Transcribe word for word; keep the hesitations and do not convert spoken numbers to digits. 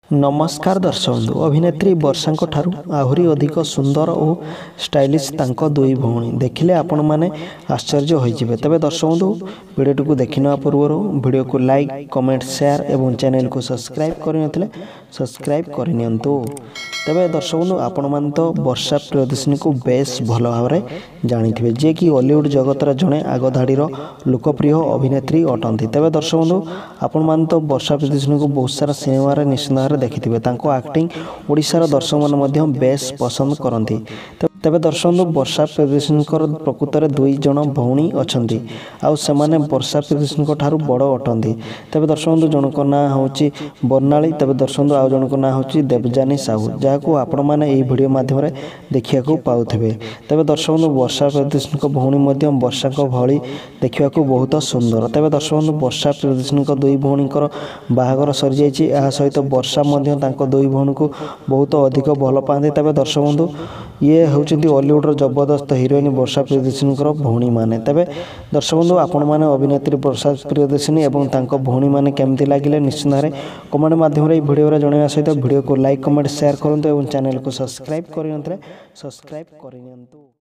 नमस्कार दर्शक बंधु अभिनेत्री वर्षा ठारू आहुरी अधिक सुंदर और स्टाइलिश तांको दुई भौणी देखिले आपण माने आश्चर्य होइजिबे। तबे दर्शक बंधु वीडियो को देखिना पूर्व वीडियो को लाइक कमेंट शेयर एवं चैनल को सब्सक्राइब करनथिले सब्सक्राइब करनियंतु। तबे दर्शक बंधु आपण मान तो वर्षा प्रियदर्शिनी को बेस भल भाव में जानिथिबे जे कि हॉलीवुड जगतर जड़े आग धाड़ीर लोकप्रिय अभिनेत्री अटंती। तबे दर्शक बंधु आपण मान तो वर्षा प्रियदर्शिनी को बहुत सारा सिनेमा निश्चित भाव देखिथिबे। तांको एक्टिंग ओडिशार दर्शक मान मध्य बेस पसंद करती। तेबे दर्शक बंधु वर्षा प्रियदर्शिनी प्रकृत में दुई जन भौणी अछंती आउ सेमाने वर्षा प्रियदर्शिनी ठारू बड़ अटंती। तेबे दर्शक बंधु जनक ना होची बर्णाली। तेबे दर्शक बंधु आउ जनक ना होची देवजानी साहू जहाँको आपण मैंने यही भिडियो माध्यम देखा पाउथिबे। तेबे दर्शक बंधु वर्षा प्रियदर्शिनी भौणी मध्य वर्षा भली देखा बहुत सुंदर। तेबे दर्शक बंधु वर्षा प्रियदर्शिनी दुई भौणी बाहागर सरी जाइए। यह सहित वर्षा मध्य तांको दुई भौणी को बहुत अधिक भल पाते। तेबे दर्शक बंधु ये होउछंती हॉलीवुड जबरदस्त हिरोइन वर्षा प्रियदर्शिनी भौणी माने। तेबे दर्शक बंधु आपण माने अभिनेत्री वर्षा प्रियदर्शिनी एवं तांको भौणी माने केमती लागिले निश्चित भाव कमेंट माध्यम रे वीडियो जनवा सहित वीडियो को लाइक कमेंट शेयर करंतु एवं चैनल को सब्सक्राइब करनथले सब्सक्राइब करनियंतु।